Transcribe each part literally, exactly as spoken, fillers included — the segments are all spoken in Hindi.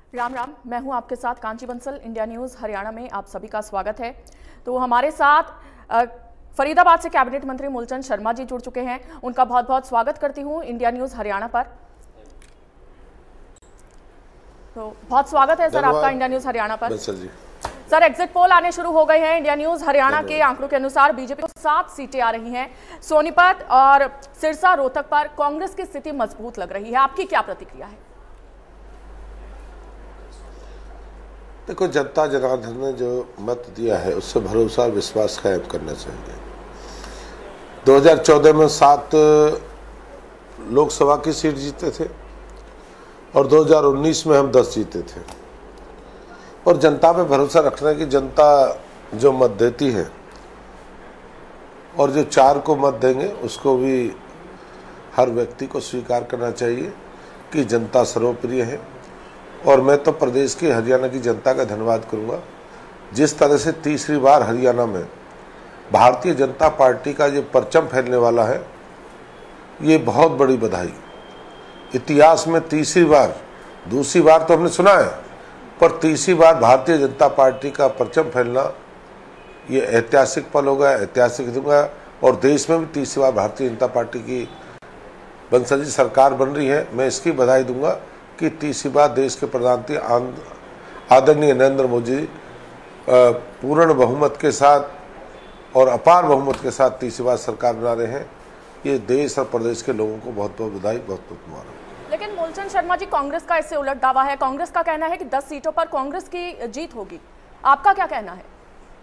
राम राम, मैं हूं आपके साथ कांची बंसल। इंडिया न्यूज़ हरियाणा में आप सभी का स्वागत है। तो हमारे साथ फरीदाबाद से कैबिनेट मंत्री मूलचंद शर्मा जी जुड़ चुके हैं। उनका बहुत बहुत स्वागत करती हूं इंडिया न्यूज़ हरियाणा पर। तो बहुत स्वागत है सर आपका इंडिया न्यूज़ हरियाणा पर। जी। सर, एग्जिट पोल आने शुरू हो गए हैं। इंडिया न्यूज़ हरियाणा के आंकड़ों के अनुसार बीजेपी को सात सीटें आ रही हैं। सोनीपत और सिरसा रोहतक पर कांग्रेस की स्थिति मजबूत लग रही है। आपकी क्या प्रतिक्रिया है? देखो, जनता जनार्दन ने जो मत दिया है उससे भरोसा और विश्वास कायम करना चाहिए। दो हज़ार चौदह में सात लोकसभा की सीट जीते थे और दो हज़ार उन्नीस में हम दस जीते थे। और जनता पे भरोसा रखना है कि जनता जो मत देती है और जो चार को मत देंगे उसको भी हर व्यक्ति को स्वीकार करना चाहिए कि जनता सर्वप्रिय है। और मैं तो प्रदेश की हरियाणा की जनता का धन्यवाद करूंगा। जिस तरह से तीसरी बार हरियाणा में भारतीय जनता पार्टी का जो परचम फैलने वाला है, ये बहुत बड़ी बधाई। इतिहास में तीसरी बार, दूसरी बार तो हमने सुना है, पर तीसरी बार भारतीय जनता पार्टी का परचम फैलना ये ऐतिहासिक पल होगा, ऐतिहासिक होगा। और देश में भी तीसरी बार भारतीय जनता पार्टी की बंसल जी सरकार बन रही है। मैं इसकी बधाई दूंगा कि तीसरी बार देश के प्रधानमंत्री आदरणीय नरेंद्र मोदी पूर्ण बहुमत के साथ और अपार बहुमत के साथ तीसरी बार सरकार बना रहे हैं। ये देश और प्रदेश के लोगों को बहुत बहुत बधाई, बहुत बहुत मुबारक। लेकिन मूलचंद शर्मा जी, कांग्रेस का इससे उलट दावा है। कांग्रेस का कहना है कि दस सीटों पर कांग्रेस की जीत होगी। आपका क्या कहना है?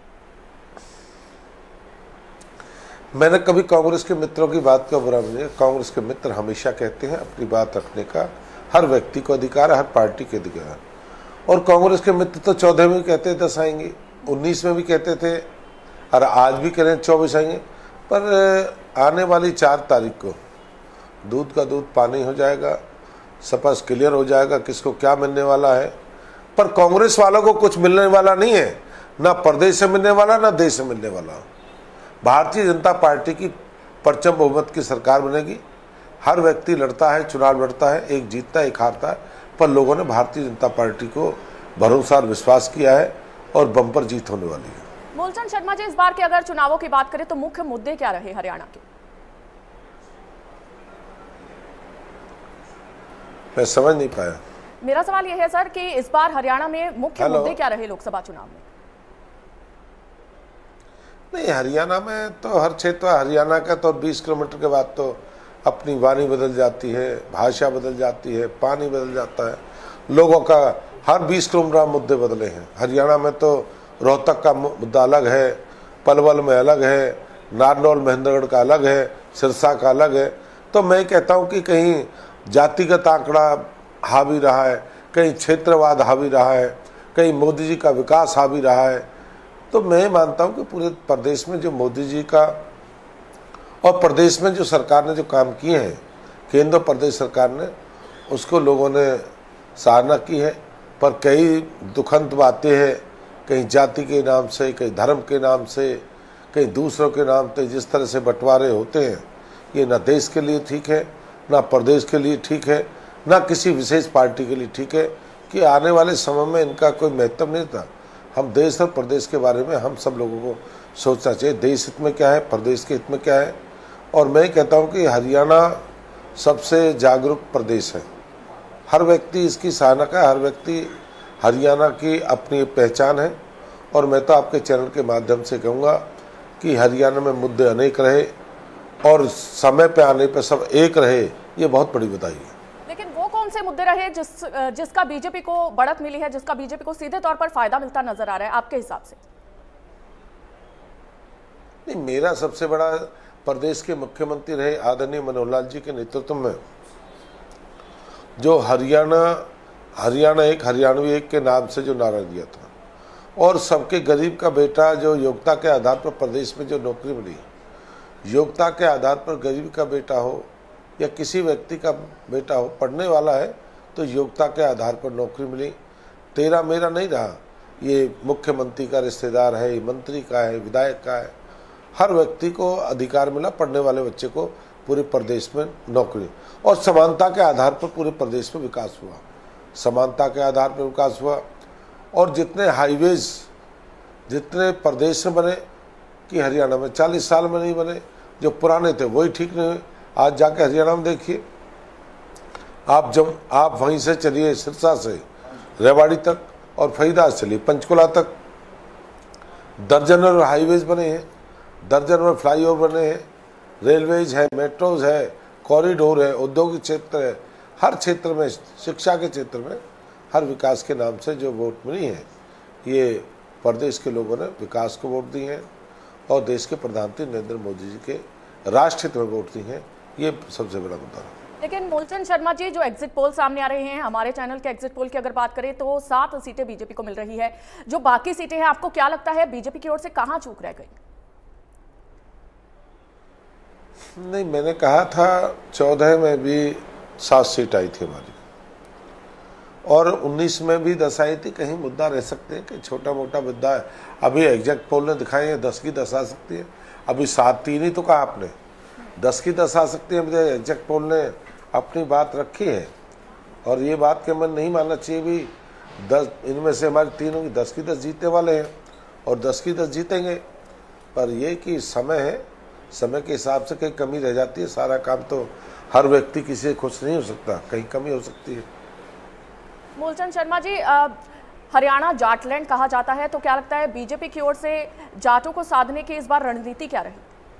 मैंने कभी कांग्रेस के मित्रों की बात का बुरा नहीं है। कांग्रेस के मित्र हमेशा कहते हैं अपनी बात रखने का हर व्यक्ति को अधिकार है, हर पार्टी के अधिकार है। और कांग्रेस के मित्र तो चौदह में भी कहते दस आएंगे, उन्नीस में भी कहते थे और आज भी कह रहे हैं चौबीस आएंगे। पर आने वाली चार तारीख को दूध का दूध पानी हो जाएगा, स्पष्ट क्लियर हो जाएगा किसको क्या मिलने वाला है। पर कांग्रेस वालों को कुछ मिलने वाला नहीं है, ना प्रदेश से मिलने वाला, ना देश से मिलने वाला। भारतीय जनता पार्टी की परचम बहुमत की सरकार बनेगी। हर व्यक्ति लड़ता है, चुनाव लड़ता है, एक जीतता है, एक हारता है, पर लोगों ने भारतीय जनता पार्टी को भरोसा और विश्वास किया है और बम्पर जीत होने वाली है। मूलचंद शर्मा जी, इस बार के अगर चुनावों की बात करें तो मुख्य मुद्दे क्या रहे हरियाणा के? मैं समझ नहीं पाया। मेरा सवाल यह है सर कि इस बार हरियाणा में मुख्य मुद्दे क्या रहे लोकसभा चुनाव में? नहीं, हरियाणा में तो हर क्षेत्र, हरियाणा का तो बीस किलोमीटर के बाद तो अपनी वाणी बदल जाती है, भाषा बदल जाती है, पानी बदल जाता है। लोगों का हर बीस किलोमीटर मुद्दे बदले हैं। हरियाणा में तो रोहतक का मुद्दा अलग है, पलवल में अलग है, नारनौल महेंद्रगढ़ का अलग है, सिरसा का अलग है। तो मैं कहता हूं कि कहीं जातिगत आंकड़ा हावी रहा है, कहीं क्षेत्रवाद हावी रहा है, कहीं मोदी जी का विकास हावी रहा है। तो मैं मानता हूं कि पूरे प्रदेश में जो मोदी जी का और प्रदेश में जो सरकार ने जो काम किए हैं, केंद्र प्रदेश सरकार ने, उसको लोगों ने सराहना की है। पर कई दुखद बातें हैं, कहीं जाति के नाम से, कहीं धर्म के नाम से, कहीं दूसरों के नाम से जिस तरह से बंटवारे होते हैं, ये ना देश के लिए ठीक है, ना प्रदेश के लिए ठीक है, ना किसी विशेष पार्टी के लिए ठीक है। कि आने वाले समय में इनका कोई महत्व नहीं था। हम देश और प्रदेश के बारे में हम सब लोगों को सोचना चाहिए, देश हित में क्या है, प्रदेश के हित में क्या है। और मैं कहता हूं कि हरियाणा सबसे जागरूक प्रदेश है। हर व्यक्ति इसकी सराहना का, हर व्यक्ति हरियाणा की अपनी पहचान है। और मैं तो आपके चैनल के माध्यम से कहूँगा कि हरियाणा में मुद्दे अनेक रहे और समय पे आने पे सब एक रहे, ये बहुत बड़ी बधाई है। लेकिन वो कौन से मुद्दे रहे जिस जिसका बीजेपी को बढ़त मिली है, जिसका बीजेपी को सीधे तौर पर फायदा मिलता नजर आ रहा है आपके हिसाब से? नहीं, मेरा सबसे बड़ा प्रदेश के मुख्यमंत्री रहे आदरणीय मनोहर लाल जी के नेतृत्व में जो हरियाणा हरियाणा एक, हरियाणवी एक के नाम से जो नारा दिया था, और सबके गरीब का बेटा जो योग्यता के आधार पर प्रदेश में जो नौकरी मिली, योग्यता के आधार पर गरीब का बेटा हो या किसी व्यक्ति का बेटा हो, पढ़ने वाला है तो योग्यता के आधार पर नौकरी मिली। तेरा मेरा नहीं रहा, ये मुख्यमंत्री का रिश्तेदार है, ये मंत्री का है, विधायक का है, हर व्यक्ति को अधिकार मिला। पढ़ने वाले बच्चे को पूरे प्रदेश में नौकरी और समानता के आधार पर पूरे प्रदेश में विकास हुआ। समानता के आधार पर विकास हुआ। और जितने हाईवेज जितने प्रदेश में बने कि हरियाणा में चालीस साल में नहीं बने, जो पुराने थे वही ठीक नहीं हुए। आज जाके हरियाणा में देखिए, आप जब आप वहीं से चलिए सिरसा से रेवाड़ी तक और फरीदाबाद चलिए पंचकुला तक, दर्जन और हाईवेज बने हैं, दर्जन और फ्लाईओवर बने हैं, रेलवेज है, मेट्रोज है, कॉरिडोर है, औद्योगिक क्षेत्र है। हर क्षेत्र में, शिक्षा के क्षेत्र में, हर विकास के नाम से जो वोट मिली है, ये प्रदेश के लोगों ने विकास को वोट दी है और देश के प्रधानमंत्री नरेंद्र मोदी जी के राष्ट्रहित में वोट दी है। ये सबसे बड़ा मुद्दा है। लेकिन मूलचंद शर्मा जी, जो एग्जिट पोल सामने आ रहे हैं, हमारे चैनल के एग्जिट पोल की अगर बात करें तो सात सीटें बीजेपी को मिल रही है। जो बाकी सीटें हैं, आपको क्या लगता है बीजेपी की ओर से कहां चूक रह गई? नहीं, मैंने कहा था चौदह में भी सात सीट आई थी हमारी और उन्नीस में भी दस आई थी। कहीं मुद्दा रह सकते हैं कि छोटा मोटा मुद्दा है। अभी एग्जैक्ट पोल ने दिखाए हैं दस की दस आ सकती है। अभी सात तीन ही तो कहा आपने, दस की दस आ सकती है। मुझे एग्जैक्ट पोल ने अपनी बात रखी है और ये बात के मन नहीं मानना चाहिए भी दस इनमें से हमारे तीनों की दस की दस जीतने वाले हैं और दस की दस जीतेंगे। पर ये कि समय है, समय के हिसाब से कहीं कमी रह जाती है। सारा काम तो हर व्यक्ति किसी से खुश नहीं हो सकता, कहीं कमी हो सकती है। मूलचंद शर्मा जी, आ, हरियाणा जाटलैंड कहा जाता है, तो क्या लगता है बीजेपी की ओर से जाटों को साधने की इस बार रणनीति क्या रही?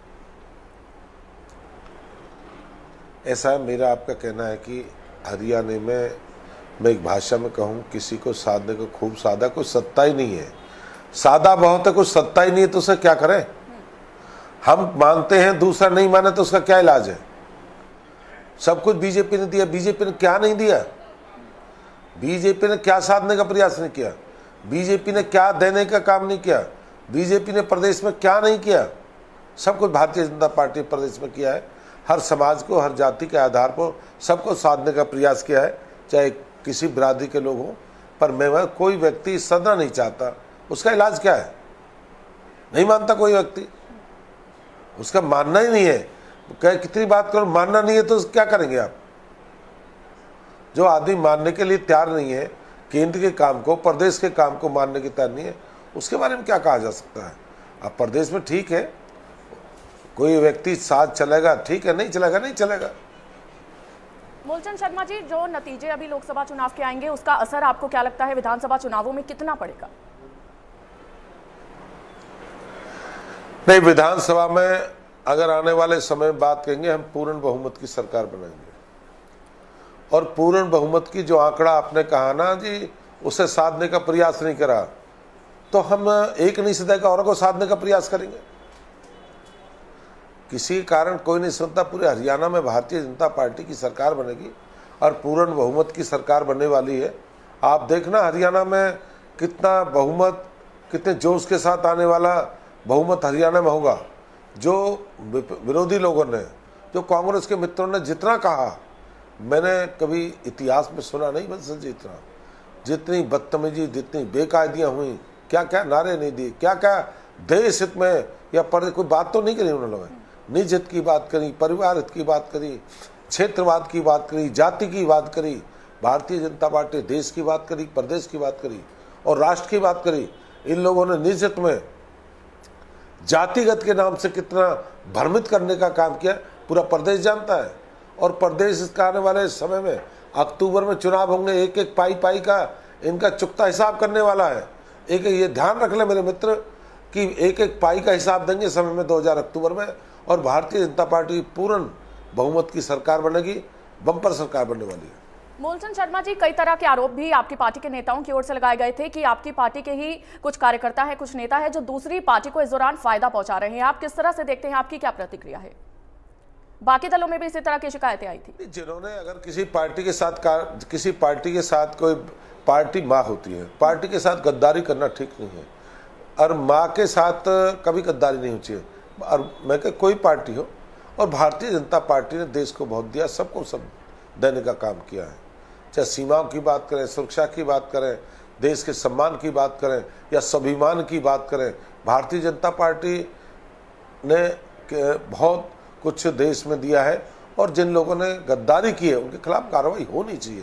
ऐसा है, मेरा आपका कहना है कि हरियाणा में मैं एक भाषा में कहूँ, किसी को साधने को खूब साधा, कुछ सत्ता ही नहीं है। सादा बहुत है, कुछ सत्ता ही नहीं है, तो उसे क्या करें? हम मानते हैं, दूसरा नहीं माने तो उसका क्या इलाज है? सब कुछ बीजेपी ने दिया। बीजेपी ने क्या नहीं दिया? बीजेपी ने क्या साधने का प्रयास नहीं किया? बीजेपी ने क्या देने का काम नहीं किया? बीजेपी ने प्रदेश में क्या नहीं किया? सब कुछ भारतीय जनता पार्टी प्रदेश में किया है। हर समाज को, हर जाति के आधार पर सबको साधने का प्रयास किया है, चाहे किसी बिरादरी के लोग हों। पर मैं कोई व्यक्ति सदना नहीं चाहता, उसका इलाज क्या है? नहीं मानता कोई व्यक्ति, उसका मानना ही नहीं है। क्या कितनी बात करो, मानना नहीं है तो क्या करेंगे आप? जो आदमी मानने के लिए तैयार नहीं है, केंद्र के काम को, प्रदेश के काम को मानने की तैयार नहीं है, उसके बारे में क्या कहा जा सकता है? अब प्रदेश में ठीक है, कोई व्यक्ति साथ चलेगा ठीक है, नहीं चलेगा नहीं चलेगा। मूलचंद शर्मा जी, जो नतीजे अभी लोकसभा चुनाव के आएंगे, उसका असर आपको क्या लगता है विधानसभा चुनावों में कितना पड़ेगा? नहीं, विधानसभा में अगर आने वाले समय में बात करेंगे, हम पूर्ण बहुमत की सरकार बनाएंगे। और पूर्ण बहुमत की जो आंकड़ा आपने कहा ना जी, उसे साधने का प्रयास नहीं करा, तो हम एक नहीं सदेगा और को साधने का प्रयास करेंगे। किसी कारण कोई नहीं सुनता, पूरे हरियाणा में भारतीय जनता पार्टी की सरकार बनेगी और पूर्ण बहुमत की सरकार बनने वाली है। आप देखना हरियाणा में कितना बहुमत, कितने जोश के साथ आने वाला बहुमत हरियाणा में होगा। जो विरोधी लोगों ने, जो कांग्रेस के मित्रों ने जितना कहा, मैंने कभी इतिहास में सुना नहीं बस जितना, जितनी बदतमीजी, जितनी बेकायदियां हुई, क्या क्या नारे नहीं दिए, क्या क्या देश हित में या पर कोई बात तो नहीं करी उन्होंने। निज हित की बात करी, परिवार हित की बात करी, क्षेत्रवाद की बात करी, जाति की बात करी। भारतीय जनता पार्टी देश की बात करी, प्रदेश की बात करी और राष्ट्र की बात करी। इन लोगों ने निज हित में जातिगत के नाम से कितना भ्रमित करने का काम किया, पूरा प्रदेश जानता है। और प्रदेश इसका आने वाले समय में, अक्टूबर में चुनाव होंगे, एक एक पाई पाई का इनका चुकता हिसाब करने वाला है। एक ये ध्यान रख ले मेरे मित्र कि एक एक पाई का हिसाब देंगे समय में दो हज़ार अक्टूबर में, और भारतीय जनता पार्टी पूर्ण बहुमत की सरकार बनेगी, बम्पर सरकार बनने वाली है। मूलचंद शर्मा जी, कई तरह के आरोप भी आपकी पार्टी के नेताओं की ओर से लगाए गए थे कि आपकी पार्टी के ही कुछ कार्यकर्ता हैं, कुछ नेता हैं जो दूसरी पार्टी को इस दौरान फायदा पहुंचा रहे हैं। आप किस तरह से देखते हैं, आपकी क्या प्रतिक्रिया है? बाकी दलों में भी इसी तरह की शिकायतें आई थी। जिन्होंने अगर किसी पार्टी के साथ किसी पार्टी के साथ कोई पार्टी माँ होती है, पार्टी के साथ गद्दारी करना ठीक नहीं है, और माँ के साथ कभी गद्दारी नहीं होनी चाहिए। और मैं कह कोई पार्टी हो, और भारतीय जनता पार्टी ने देश को बहुत दिया, सबको सब देने का काम किया है। चाहे सीमाओं की बात करें, सुरक्षा की बात करें, देश के सम्मान की बात करें या स्वाभिमान की बात करें, भारतीय जनता पार्टी ने बहुत कुछ देश में दिया है। और जिन लोगों ने गद्दारी की है उनके खिलाफ कार्रवाई होनी चाहिए,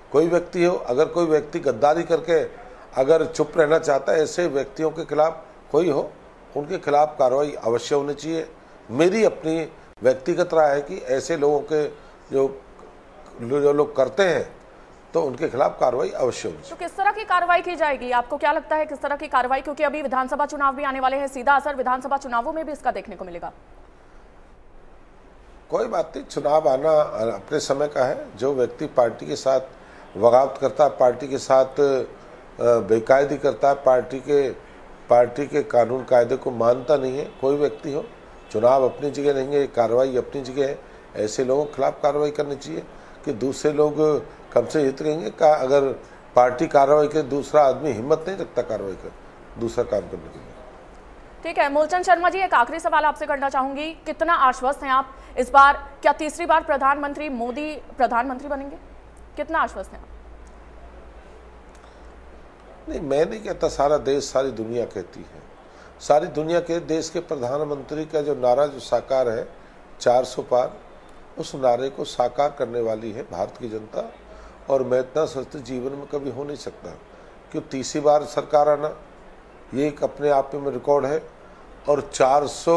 कोई व्यक्ति हो, अगर कोई व्यक्ति गद्दारी करके अगर चुप रहना चाहता है, ऐसे व्यक्तियों के खिलाफ कोई हो, उनके खिलाफ कार्रवाई अवश्य होनी चाहिए। मेरी अपनी व्यक्तिगत राय है कि ऐसे लोगों के जो जो लोग करते हैं तो उनके खिलाफ कार्रवाई अवश्य होनी चाहिए। तो किस तरह की कार्रवाई की जाएगी, आपको क्या लगता है किस तरह की कार्रवाई, क्योंकि अभी विधानसभा चुनाव भी आने वाले हैं, सीधा असर विधानसभा चुनावों में भी इसका देखने को मिलेगा? कोई बात नहीं, चुनाव आना अपने समय का है। जो व्यक्ति पार्टी के साथ बगावत करता है, पार्टी के साथ बेकायदी करता है, पार्टी के पार्टी के कानून कायदे को मानता नहीं है, कोई व्यक्ति हो, चुनाव अपनी जगह नहीं है, कार्रवाई अपनी जगह है। ऐसे लोगों के खिलाफ कार्रवाई करनी चाहिए कि दूसरे लोग कम से हित रहेंगे का। अगर पार्टी कार्रवाई करे, दूसरा आदमी हिम्मत नहीं रखता कार्रवाई कर दूसरा काम करने के लिए। ठीक है मूलचंद शर्मा जी, एक आखिरी सवाल आपसे करना चाहूंगी, कितना आश्वस्त हैं आप इस बार, क्या तीसरी बार प्रधानमंत्री मोदी प्रधानमंत्री बनेंगे? कितना आश्वस्त हैं आप? नहीं, मैं नहीं कहता, सारा देश सारी दुनिया कहती है। सारी दुनिया के देश के प्रधानमंत्री का जो नारा जो साकार है चार सौ पार, उस नारे को साकार करने वाली है भारत की जनता। और मैं इतना सोचता जीवन में कभी हो नहीं सकता कि तीसरी बार सरकार आना ये एक अपने आप में रिकॉर्ड है। और चार सौ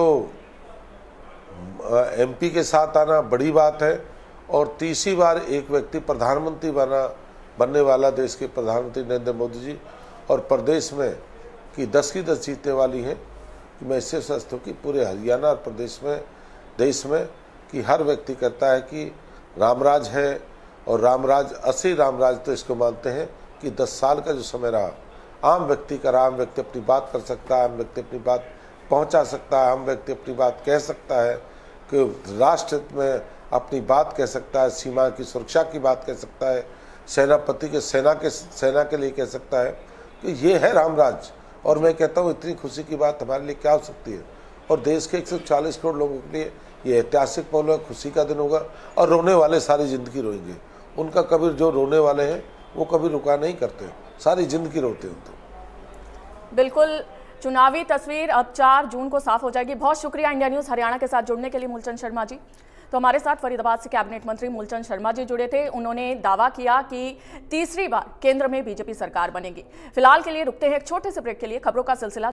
एमपी के साथ आना बड़ी बात है। और तीसरी बार एक व्यक्ति प्रधानमंत्री बना बनने वाला देश के प्रधानमंत्री नरेंद्र मोदी जी, और प्रदेश में कि दस की दस जीतने वाली है। कि मैं इससे स्वस्थ हूँ कि पूरे हरियाणा और प्रदेश में देश में कि हर व्यक्ति कहता है कि रामराज है, और रामराज असली रामराज तो इसको मानते हैं कि दस साल का जो समय रहा, आम व्यक्ति का, आम व्यक्ति अपनी बात कर सकता है, आम व्यक्ति अपनी बात पहुंचा सकता है, आम व्यक्ति अपनी बात कह सकता है, कि राष्ट्र में अपनी बात कह सकता है, सीमा की सुरक्षा की बात कह सकता है, सेनापति के सेना के सेना के लिए कह सकता है कि ये है रामराज। और मैं कहता हूँ इतनी खुशी की बात हमारे लिए क्या हो सकती है। और देश के एक सौ चालीस करोड़ लोगों के लिए ये ऐतिहासिक पल होगा, खुशी का दिन होगा। और रोने वाले सारी जिंदगी रोएंगे, उनका कभी जो रोने वाले हैं वो कभी रुका नहीं करते, सारी जिंदगी रोते होते। बिल्कुल, चुनावी तस्वीर अब चार जून को साफ हो जाएगी। बहुत शुक्रिया इंडिया न्यूज़ हरियाणा के साथ जुड़ने के लिए मूलचंद शर्मा जी। तो हमारे साथ फरीदाबाद से कैबिनेट मंत्री मूलचंद शर्मा जी जुड़े थे। उन्होंने दावा किया कि तीसरी बार केंद्र में बीजेपी सरकार बनेगी। फिलहाल के लिए रुकते हैं एक छोटे से ब्रेक के लिए, खबरों का सिलसिला